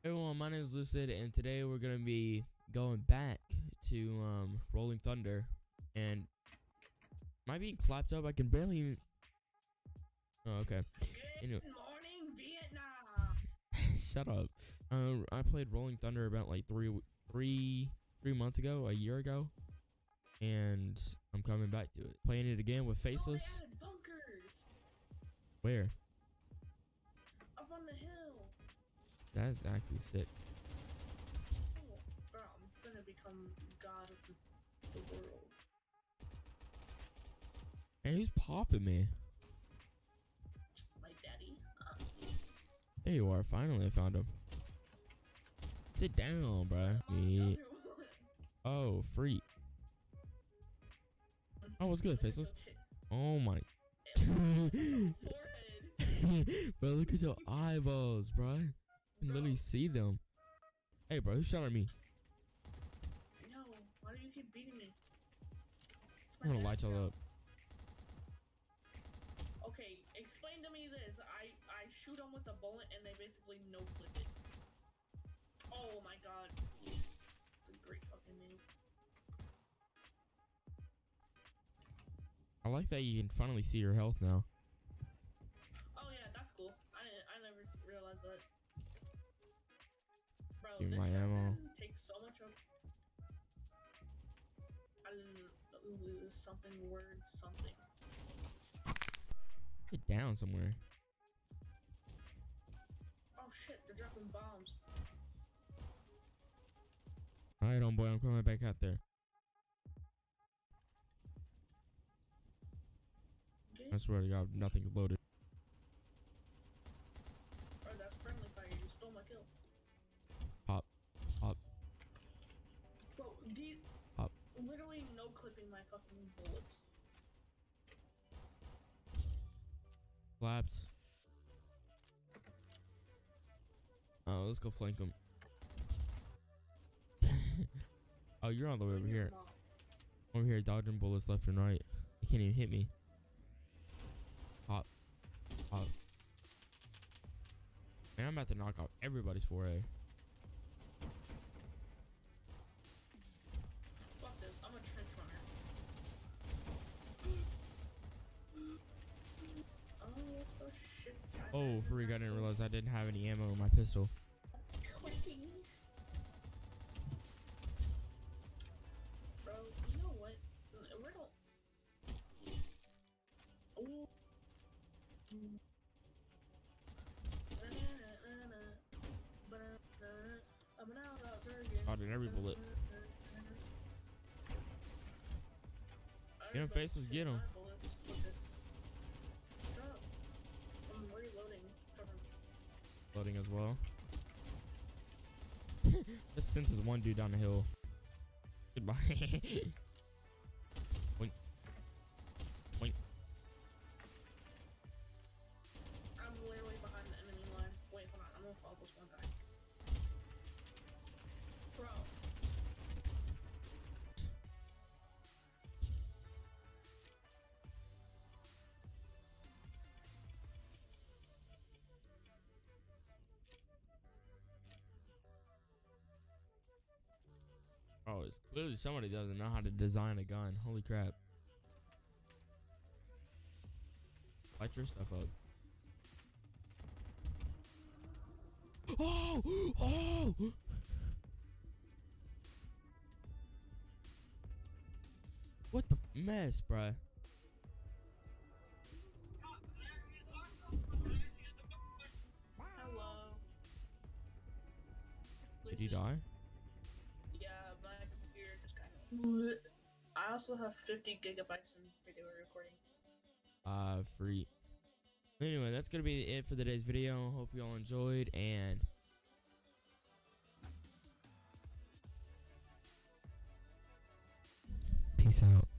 Hey everyone, my name is Lucid, and today we're gonna be going back to Rolling Thunder, and am I being clapped up? I can barely even... Oh, okay. Anyway. Good morning, Vietnam. Shut up. I played Rolling Thunder about like three months ago, a year ago, and I'm coming back to it. Playing it again with Faceless. Oh, they added bunkers Where? up on the hill. That's actually sick. Oh, bro, I'm finna become god of the world. And who's popping me? My daddy. There you are. Finally, I found him. Sit down, bro. Yeah. Oh, freak. Oh, what's good, Faceless? Oh my. Bro, look at your eyeballs, bro. You can literally see them. Hey, bro, who shot at me? No, why do you keep beating me? I'm gonna light y'all up. Okay, explain to me this. I shoot them with a bullet and they basically no clip it. Oh my god. It's a great fucking move. I like that you can finally see your health now. Oh yeah, that's cool. I never realized that. Bro, Give this my ammo. takes so much of. Something word something. Get down somewhere. Oh shit, they're dropping bombs. Alright, homeboy, I'm coming back out there. Okay. I swear to God, nothing's loaded. Bro, that's friendly fire. You stole my kill. Pop. Pop. Bro, these Pop. literally no clipping my fucking bullets. Clapped. Oh, let's go flank him. Oh, you're all the way over here. Over here, dodging bullets left and right. You can't even hit me. Pop. Pop. Man, I'm about to knock off everybody's 4A. Fuck this, I'm a trench runner. Oh, what the shit. Oh, freak, I didn't realize I didn't have any ammo in my pistol. Clicking. Bro, you know what? We don't. Ooh. Dodging every bullet. Get him, Faceless, get him. I'm reloading. Loading as well. Just sent this one dude down the hill. Goodbye. Boink. Boink. I'm literally behind the enemy lines. Wait, hold on. I'm gonna follow this one guy. Bro. Oh, it's clearly somebody doesn't know how to design a gun. Holy crap. Light your stuff up. Oh! Oh! What the mess, bruh? Hello. Did he die? Yeah, my computer just kind of. I also have 50 gigabytes in video recording. Free. Anyway, that's gonna be it for today's video. Hope you all enjoyed, and peace out.